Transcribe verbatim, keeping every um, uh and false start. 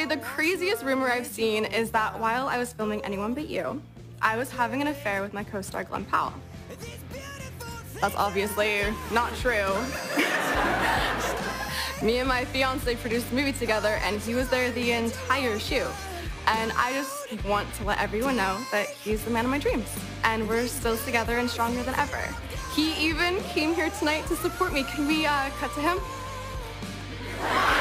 the craziest rumor I've seen is that while I was filming Anyone But You, I was having an affair with my co-star Glen Powell. That's obviously not true. Me and my fiance produced a movie together, and he was there the entire shoot. And I just want to let everyone know that he's the man of my dreams. And we're still together and stronger than ever. He even came here tonight to support me. Can we uh, cut to him?